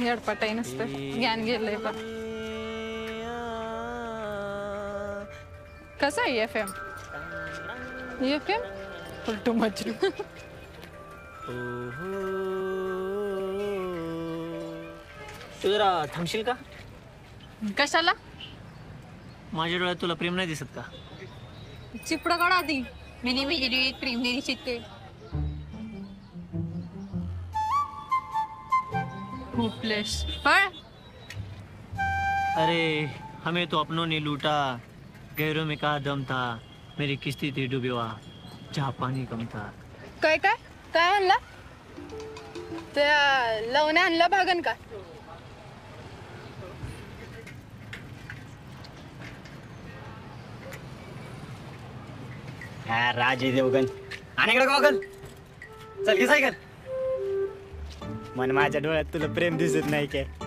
येडपटाई नसतं ज्ञान गेलंय पण कसं आहे FM उलटू मजनू तू जरा थांबशील का कशाला माझ्या डोळ्यात तुला प्रेम नाही दिसत का चिपड काढ आधी मिनी बिजली प्रेम दिली शिकते होपलेस पण अरे हमें तो अपनों ने लूटा गहरों में कहा दम था मेरी किस्ती थी डूबे हुआ जहाँ पानी कम था काय काय काय आणला त्या लवणे आणलं भागन का राजे देवगण आणि इकडे गॉगल चल की सायकल मन माझ्या डोळ्यात तुला प्रेम दिसत नाही काय